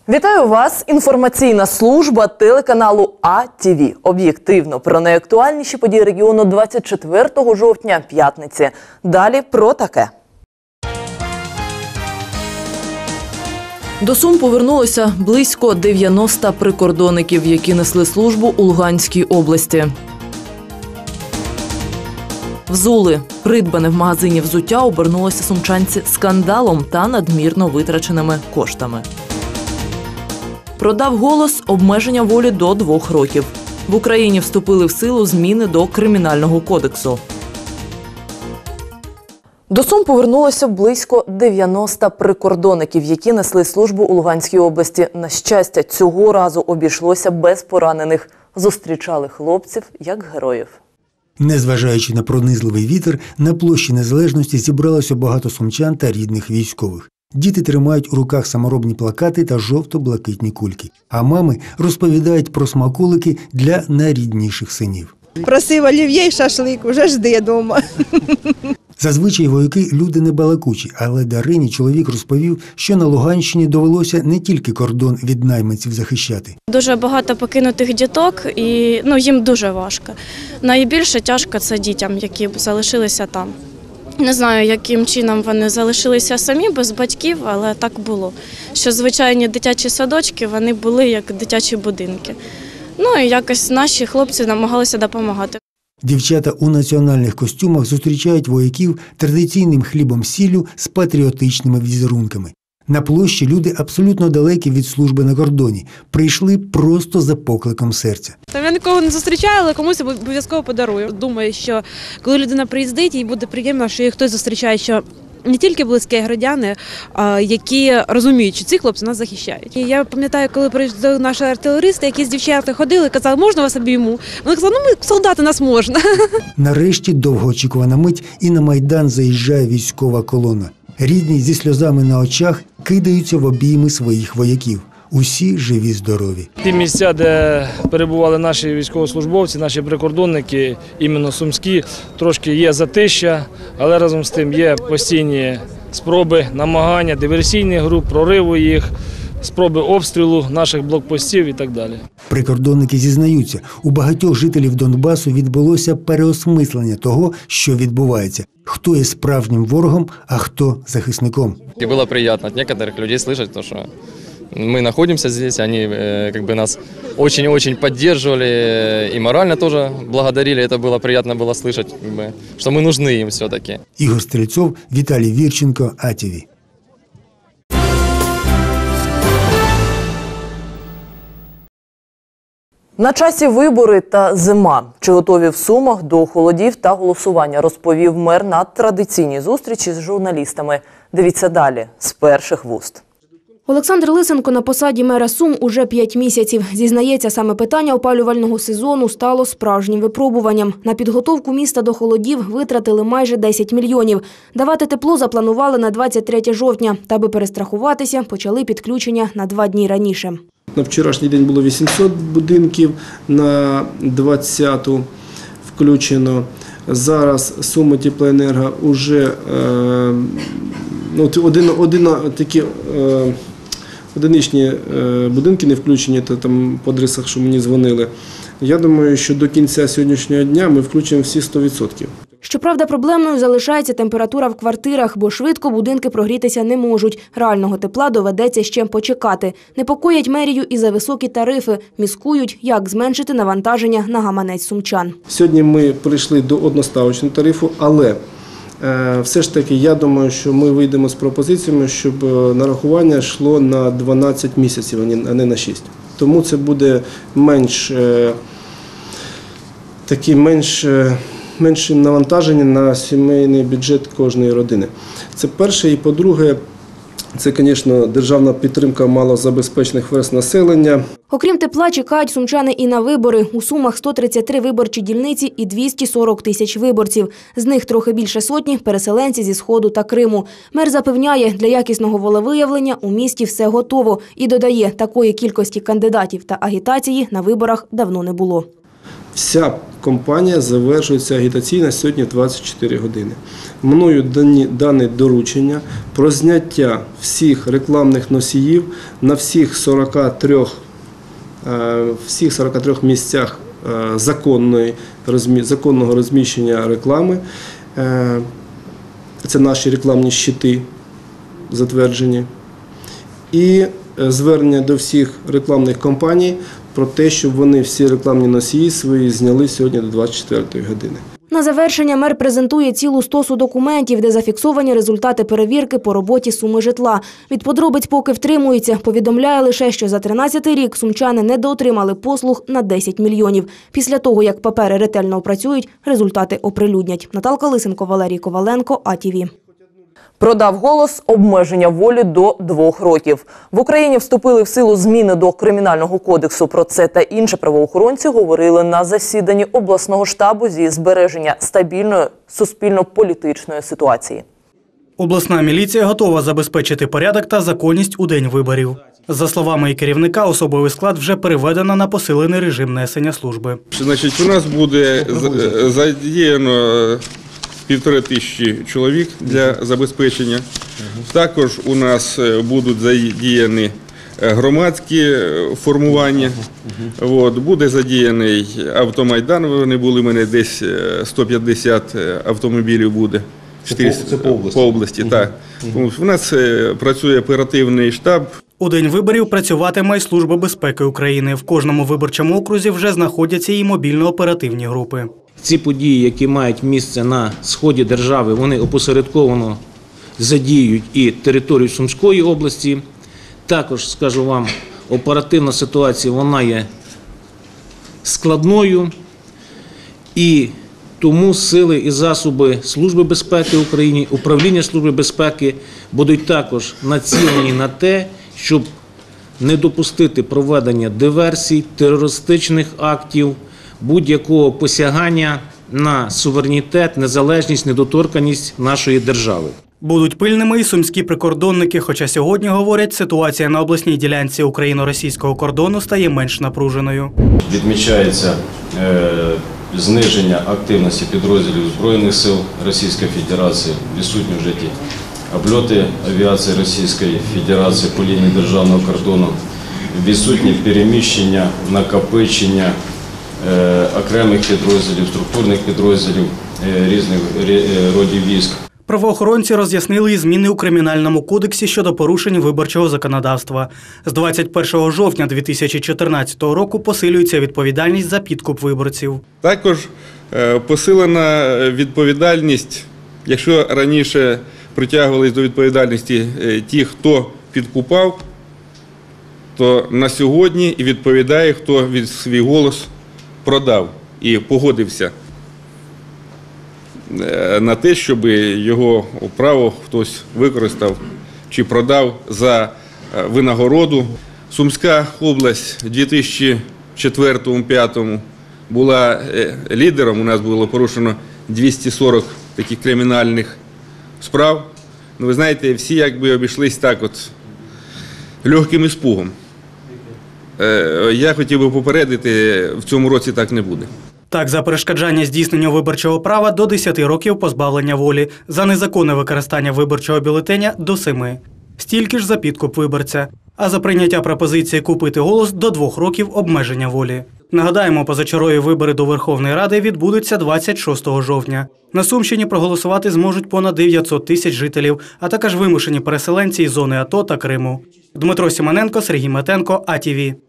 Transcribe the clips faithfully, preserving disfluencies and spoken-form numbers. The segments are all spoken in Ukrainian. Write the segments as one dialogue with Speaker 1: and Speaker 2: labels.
Speaker 1: Вітаю вас! Інформаційна служба телеканалу А Т В. Об'єктивно про найактуальніші події регіону двадцять четвертого жовтня, п'ятниці. Далі про таке. До Сум повернулося близько дев'яноста прикордонників, які несли службу у Луганській області. Взули. Придбане в магазині взуття обернулося сумчанці скандалом та надмірно витраченими коштами. Продав голос, обмеження волі до двох років. В Україні вступили в силу зміни до Кримінального кодексу. До Сум повернулося близько дев'яноста прикордонників, які несли службу у Луганській області. На щастя, цього разу обійшлося без поранених. Зустрічали хлопців як героїв.
Speaker 2: Незважаючи на пронизливий вітер, на площі Незалежності зібралося багато сумчан та рідних військових. Діти тримають у руках саморобні плакати та жовто-блакитні кульки. А мами розповідають про смаколики для найрідніших синів.
Speaker 3: Просив олів'є й шашлик, уже жди вдома.
Speaker 2: Зазвичай вояки – люди не балакучі, але Дарині чоловік розповів, що на Луганщині довелося не тільки кордон від найманців захищати.
Speaker 4: Дуже багато покинутих діток і ну, їм дуже важко. Найбільше тяжко це дітям, які залишилися там. Не знаю, яким чином вони залишилися самі, без батьків, але так було. Що звичайні дитячі садочки, вони були як дитячі будинки. Ну і якось наші хлопці намагалися допомагати.
Speaker 2: Дівчата у національних костюмах зустрічають вояків традиційним хлібом-сіллю з патріотичними візерунками. На площі люди абсолютно далекі від служби на кордоні. Прийшли просто за покликом серця.
Speaker 5: Я нікого не зустрічаю, але комусь обов'язково подарую. Думаю, що коли людина приїздить, їй буде приємно, що її хтось зустрічає, що не тільки близькі громадяни, які розуміють, що ці хлопці нас захищають. І я пам'ятаю, коли прийшли наші артилеристи, які з дівчата ходили, казали, можна вас обійму? Вони казали, ну ми солдати, нас можна. Нарешті довгоочікувана мить і на Майдан заїжджає військова колона. Рідні зі сльозами на очах кидаються в обійми своїх вояків. Усі живі-здорові.
Speaker 6: Ті місця, де перебували наші військовослужбовці, наші прикордонники, іменно сумські, трошки є затища, але разом з тим є постійні спроби, намагання, диверсійних груп, прориву їх, спроби обстрілу наших блокпостів і так далі.
Speaker 2: Прикордонники зізнаються, у багатьох жителів Донбасу відбулося переосмислення того, що відбувається. Хто є справжнім ворогом, а хто захисником.
Speaker 7: І було приємно від деяких людей слухати, що мы находимся здесь, они э, как бы нас очень-очень поддерживали и морально тоже благодарили. Это было приятно было слышать, как бы, что мы нужны им все-таки.
Speaker 2: Ігор Стрельцов, Віталій Вірченко, А Т В.
Speaker 1: На часі вибори та зима. Чи готові в Сумах до холодів та голосування, розповів мер на традиційній зустрічі з журналістами. Дивіться далі, з перших вуст.
Speaker 8: Олександр Лисенко на посаді мера Сум уже п'ять місяців. Зізнається, саме питання опалювального сезону стало справжнім випробуванням. На підготовку міста до холодів витратили майже десять мільйонів. Давати тепло запланували на двадцять третє жовтня. Та аби перестрахуватися, почали підключення на два дні раніше.
Speaker 9: На вчорашній день було вісімсот будинків, на двадцяту включено. Зараз Суми Теплоенерго вже е, ну, один, один, такі е, одиничні е, будинки не включені, то там по адресах, що мені дзвонили. Я думаю, що до кінця сьогоднішнього дня ми включимо всі сто відсотків.
Speaker 8: Щоправда, проблемною залишається температура в квартирах, бо швидко будинки прогрітися не можуть. Реального тепла доведеться ще почекати. Непокоять мерію і за високі тарифи. Міскують, як зменшити навантаження на гаманець сумчан.
Speaker 9: Сьогодні ми прийшли до одноставочного тарифу, але е, все ж таки я думаю, що ми вийдемо з пропозиціями, щоб нарахування йшло на дванадцять місяців, а не на шість. Тому це буде менш, е, такі менш е, меншим навантаженням на сімейний бюджет кожної родини. Це перше. І по-друге, це, звісно, державна підтримка малозабезпечених верств населення.
Speaker 8: Окрім тепла, чекають сумчани і на вибори. У Сумах сто тридцять три виборчі дільниці і двісті сорок тисяч виборців. З них трохи більше сотні – переселенці зі Сходу та Криму. Мер запевняє, для якісного волевиявлення у місті все готово. І додає, такої кількості кандидатів та агітації на виборах давно не було.
Speaker 9: Вся кампанія завершується агітаційно сьогодні в двадцять чотири години. Мною дані, дане доручення про зняття всіх рекламних носіїв на всіх сорока трьох, е, всіх сорока трьох місцях е, законної, розмі, законного розміщення реклами. Е, це наші рекламні щити затверджені. І звернення до всіх рекламних компаній про те, щоб вони всі рекламні носії свої зняли сьогодні до двадцять четвертої години.
Speaker 8: На завершення мер презентує цілу стосу документів, де зафіксовані результати перевірки по роботі Суми житла. Від подробиць поки втримується. Повідомляє лише, що за тринадцятий рік сумчани недоотримали послуг на десять мільйонів. Після того, як папери ретельно опрацюють, результати оприлюднять. Наталка Лисенко, Валерій Коваленко, А Ті Ві.
Speaker 1: Продав голос – обмеження волі до двох років. В Україні вступили в силу зміни до Кримінального кодексу. Про це та інше правоохоронці говорили на засіданні обласного штабу зі збереження стабільної суспільно-політичної ситуації.
Speaker 10: Обласна міліція готова забезпечити порядок та законність у день виборів. За словами її керівника, особовий склад вже переведено на посилений режим несення служби.
Speaker 11: Значить, у нас буде задіяно півтори тисячі чоловік для забезпечення. Також у нас будуть задіяні громадські формування. От, буде задіяний автомайдан, вони були, у мене десь сто п'ятдесят автомобілів буде. чотириста, це по області? По області, так. Угу. У нас працює оперативний штаб.
Speaker 10: У день виборів працюватиме й Служба безпеки України. В кожному виборчому окрузі вже знаходяться і мобільно-оперативні групи.
Speaker 12: Ці події, які мають місце на сході держави, вони опосередковано задіють і територію Сумської області. Також, скажу вам, оперативна ситуація, вона є складною, і тому сили і засоби Служби безпеки України, управління Служби безпеки будуть також націлені на те, щоб не допустити проведення диверсій, терористичних актів, будь-якого посягання на суверенітет, незалежність, недоторканність нашої держави.
Speaker 10: Будуть пильними і сумські прикордонники, хоча сьогодні, говорять, ситуація на обласній ділянці україно-російського кордону стає менш напруженою.
Speaker 13: Відмічається е, зниження активності підрозділів Збройних сил Російської Федерації, відсутні в житті обльоти авіації Російської Федерації по лінії державного кордону, відсутні переміщення, накопичення е, окремих підрозділів, структурних підрозділів е, різних е, родів військ.
Speaker 10: Правоохоронці роз'яснили і зміни у Кримінальному кодексі щодо порушень виборчого законодавства. З двадцять першого жовтня дві тисячі чотирнадцятого року посилюється відповідальність за підкуп виборців.
Speaker 11: Також посилена відповідальність, якщо раніше притягувались до відповідальності ті, хто підкупав, то на сьогодні і відповідає, хто від свій голос продав і погодився на те, щоб його право хтось використав чи продав за винагороду. Сумська область в дві тисячі четвертому - дві тисячі п'ятому була лідером, у нас було порушено двісті сорок таких кримінальних справ. Ну, ви знаєте, всі якби обійшлись так от легким іспугом. Я хотів би попередити, в цьому році так не буде.
Speaker 10: Так, за перешкоджання здійсненню виборчого права – до десяти років позбавлення волі, за незаконне використання виборчого бюлетеня – до семи. Стільки ж за підкуп виборця. А за прийняття пропозиції купити голос – до двох років обмеження волі. Нагадаємо, позачергові вибори до Верховної Ради відбудуться двадцять шостого жовтня. На Сумщині проголосувати зможуть понад дев'ятсот тисяч жителів, а також вимушені переселенці із зони АТО та Криму. Дмитро Сімоненко, Сергій Метенко, А Ті Ві.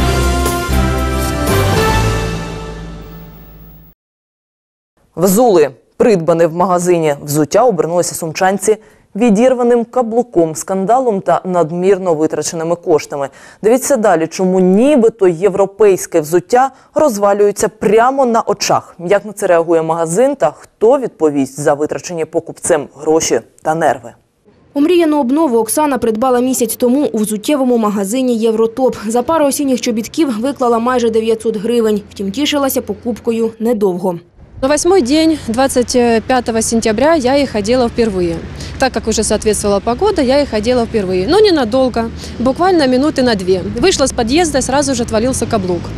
Speaker 1: Взули. Придбане в магазині взуття обернулося сумчанці відірваним каблуком, скандалом та надмірно витраченими коштами. Дивіться далі, чому нібито європейське взуття розвалюється прямо на очах. Як на це реагує магазин та хто відповість за витрачені покупцем гроші та нерви.
Speaker 8: Омріяну обнову Оксана придбала місяць тому у взуттєвому магазині «Євротоп». За пару осінніх чобітків виклала майже дев'ятсот гривень. Втім, тішилася покупкою недовго.
Speaker 14: На восьмой день, двадцать пятого сентября, я их одела впервые. Так как уже соответствовала погода, я их одела впервые. Но ненадолго, буквально минуты на две. Вышла с подъезда, сразу же отвалился каблук.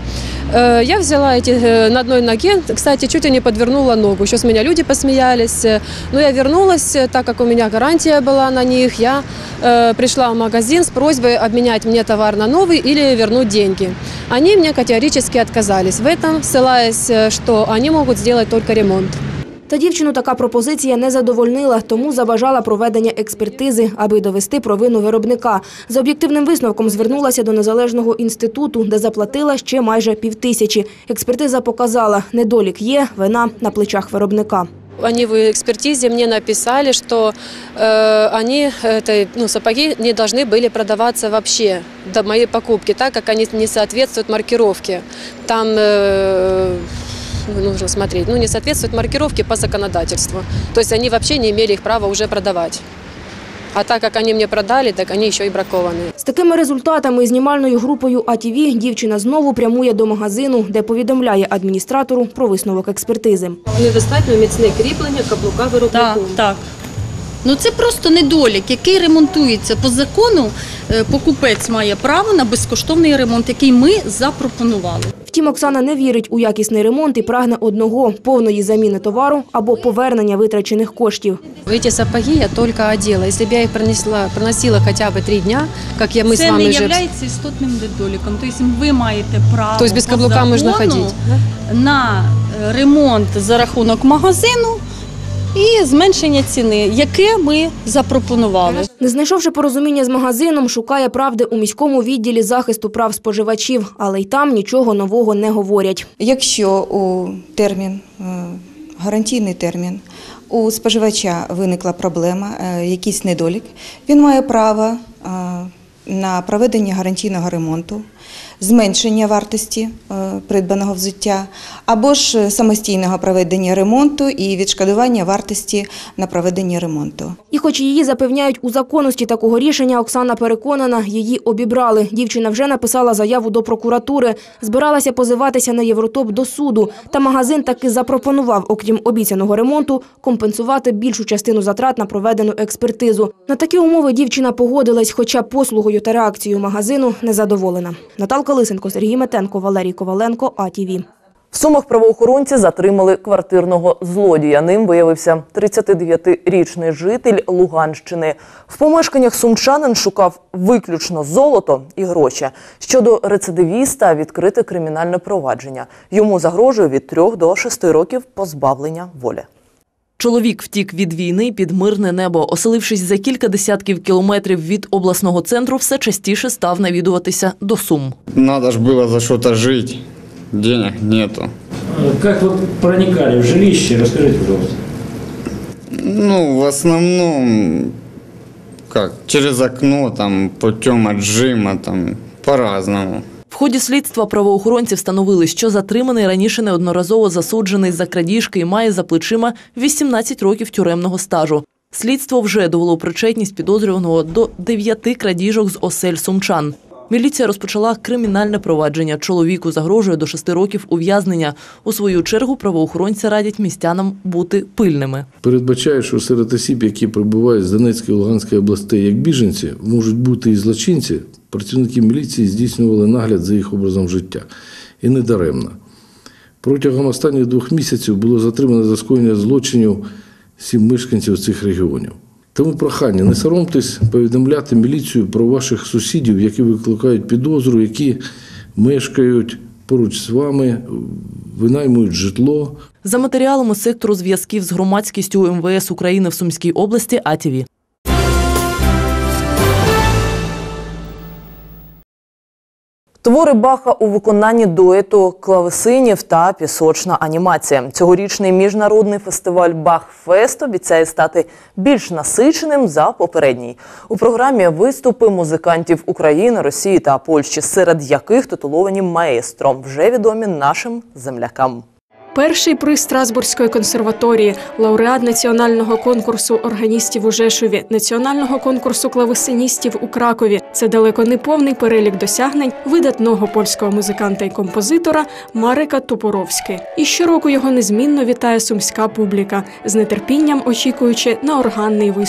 Speaker 14: Э, Я взяла эти э, на одной ноге, кстати, чуть и не подвернула ногу. Еще с меня люди посмеялись. Но я вернулась, так как у меня гарантия была на них. Я э, пришла в магазин с просьбой обменять мне товар на новый или вернуть деньги. Они мне категорически отказались в этом, ссылаясь, что они могут сделать только ремонт.
Speaker 8: Та дівчину така пропозиція не задовольнила, тому забажала проведення експертизи, аби довести провину виробника. За об'єктивним висновком звернулася до незалежного інституту, де заплатила ще майже півтисячі. Експертиза показала, недолік є, вина на плечах виробника.
Speaker 14: Они в экспертизе мне написали, что э, они, это, ну, сапоги не должны были продаваться вообще до моей покупки, так как они не соответствуют маркировке. Там э, нужно смотреть, ну, не соответствуют маркировке по законодательству. То есть они вообще не имели их права уже продавать. А так як вони мені продали, так вони ще й браковані.
Speaker 8: З такими результатами і знімальною групою А Т В дівчина знову прямує до магазину, де повідомляє адміністратору про висновок експертизи.
Speaker 14: Недостатньо міцне кріплення каблука виробнику.
Speaker 15: Так, так. Ну це просто недолік, який ремонтується. По закону покупець має право на безкоштовний ремонт, який ми запропонували.
Speaker 8: Втім, Оксана не вірить у якісний ремонт і прагне одного – повної заміни товару або повернення витрачених коштів.
Speaker 14: Ці сапоги я тільки одягла. Якщо б я їх принесла, приносила хоча б три дні, як я, ми з
Speaker 15: це
Speaker 14: вами
Speaker 15: не
Speaker 14: вже...
Speaker 15: є істотним недоліком. Тобто ви маєте право
Speaker 14: тобто без каблука можна ходити
Speaker 15: на ремонт за рахунок магазину і зменшення ціни, яке ми запропонували.
Speaker 8: Не знайшовши порозуміння з магазином, шукає правди у міському відділі захисту прав споживачів, але й там нічого нового не говорять.
Speaker 16: Якщо у термін, гарантійний термін, у споживача виникла проблема, якийсь недолік, він має право на проведення гарантійного ремонту, зменшення вартості придбаного взуття, або ж самостійного проведення ремонту і відшкодування вартості на проведення ремонту.
Speaker 8: І хоч її запевняють у законності такого рішення, Оксана переконана, її обібрали. Дівчина вже написала заяву до прокуратури, збиралася позиватися на Євротоп до суду. Та магазин таки запропонував, окрім обіцяного ремонту, компенсувати більшу частину затрат на проведену експертизу. На такі умови дівчина погодилась, хоча послугою та реакцією магазину не задоволена. Наталка Лисенко, Сергій Метенко, Валерій Коваленко, А Т В.
Speaker 1: В Сумах правоохоронці затримали квартирного злодія. Ним виявився тридцятидев'ятирічний житель Луганщини. В помешканнях сумчанин шукав виключно золото і гроші. Щодо рецидивіста відкрите кримінальне провадження. Йому загрожує від трьох до шести років позбавлення волі. Чоловік втік від війни під мирне небо. Оселившись за кілька десятків кілометрів від обласного центру, все частіше став навідуватися до Сум.
Speaker 17: Надо ж було за що-то жити. Денег нету.
Speaker 18: Как вы проникали в жилище? Расскажите, пожалуйста.
Speaker 17: Ну, в основном, как, через окно, там, путем отжима, там, по-разному.
Speaker 1: В ході слідства правоохоронці встановили, що затриманий раніше неодноразово засуджений за крадіжки і має за плечима вісімнадцять років тюремного стажу. Слідство вже довело причетність підозрюваного до дев'яти крадіжок з осель сумчан. Міліція розпочала кримінальне провадження. Чоловіку загрожує до шести років ув'язнення. У свою чергу правоохоронці радять містянам бути пильними.
Speaker 19: Передбачає, що серед осіб, які прибувають з Донецької і Луганської областей як біженці, можуть бути і злочинці. Працівники міліції здійснювали нагляд за їх образом життя. І не даремно. Протягом останніх двох місяців було затримано за скоєння злочинів сім мешканців цих регіонів. Тому прохання, не соромтесь повідомляти міліцію про ваших сусідів, які викликають підозру, які мешкають поруч з вами, винаймують житло.
Speaker 1: За матеріалами сектору зв'язків з громадськістю Ем Ве Ес України в Сумській області А Т В. Твори Баха у виконанні дуету клавесинів та пісочна анімація. Цьогорічний міжнародний фестиваль «Бах-фест» обіцяє стати більш насиченим за попередній. У програмі виступи музикантів України, Росії та Польщі, серед яких титуловані маестро, вже відомі нашим землякам.
Speaker 20: Перший приз Страсбурзької консерваторії, лауреат національного конкурсу органістів у Жешові, національного конкурсу клавесиністів у Кракові. Це далеко не повний перелік досягнень видатного польського музиканта і композитора Марека Топоровськи. І щороку його незмінно вітає сумська публіка, з нетерпінням очікуючи на органний виступ.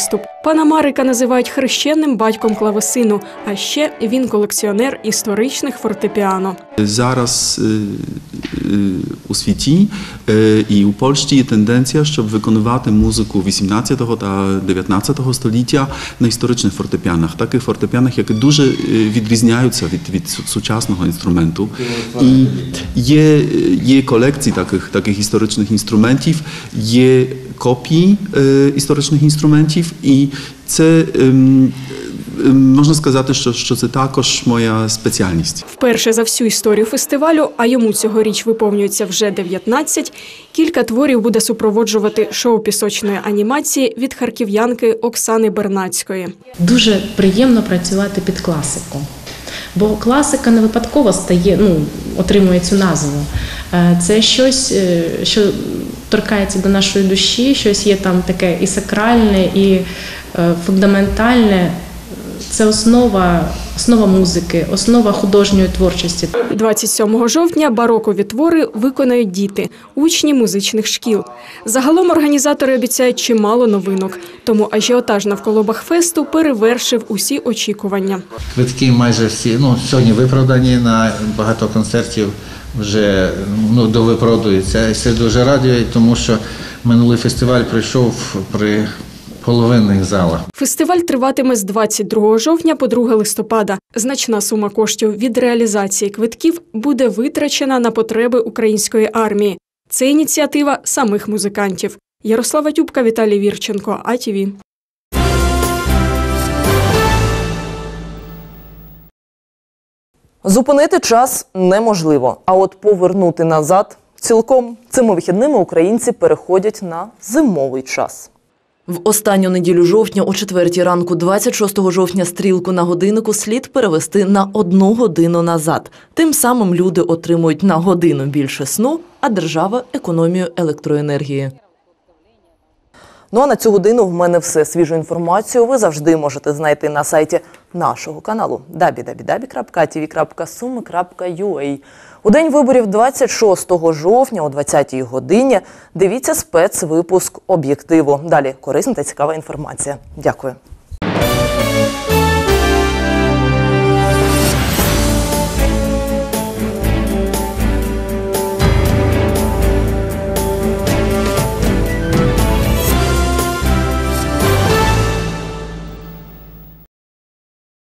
Speaker 20: Пана Марика називають хрещенним батьком клавесину, а ще він колекціонер історичних фортепіано.
Speaker 21: Зараз у світі і у Польщі є тенденція, щоб виконувати музику вісімнадцятого та дев'ятнадцятого століття на історичних фортепіанах, таких фортепіанах, які дуже відрізняються від, від сучасного інструменту. І є, є колекції таких, таких історичних інструментів, є копії історичних інструментів, і це можна сказати, що, що це також моя спеціальність.
Speaker 20: Вперше за всю історію фестивалю, а йому цьогоріч виповнюється вже дев'ятнадцять, кілька творів буде супроводжувати шоу пісочної анімації від харків'янки Оксани Бернацької.
Speaker 22: Дуже приємно працювати під класику, бо класика не випадково стає, ну, отримує цю назву. Це щось, що торкається до нашої душі, щось є там таке і сакральне, і фундаментальне. Це основа, основа музики, основа художньої творчості.
Speaker 20: двадцять сьомого жовтня барокові твори виконають діти, учні музичних шкіл. Загалом організатори обіцяють чимало новинок, тому ажіотаж навколо Бахфесту перевершив усі очікування.
Speaker 23: Квитки майже всі, ну, сьогодні випродані, на багато концертів вже, ну, довипродуються. Це дуже радує, тому що минулий фестиваль пройшов при половинних залах.
Speaker 20: Фестиваль триватиме з двадцять другого жовтня по друге листопада. Значна сума коштів від реалізації квитків буде витрачена на потреби української армії. Це ініціатива самих музикантів. Ярослава Тюбка, Віталій Вірченко, А Ті Ві.
Speaker 1: Зупинити час неможливо, а от повернути назад – цілком. Цими вихідними українці переходять на зимовий час. В останню неділю жовтня о четвертій ранку двадцять шостого жовтня стрілку на годиннику слід перевести на одну годину назад. Тим самим люди отримують на годину більше сну, а держава – економію електроенергії. Ну а на цю годину в мене все. Свіжу інформацію ви завжди можете знайти на сайті нашого каналу дабл ю дабл ю дабл ю крапка а ті ві крапка суми крапка ю а. У день виборів двадцять шостого жовтня о двадцятій годині дивіться спецвипуск «Об'єктиву». Далі корисна та цікава інформація. Дякую.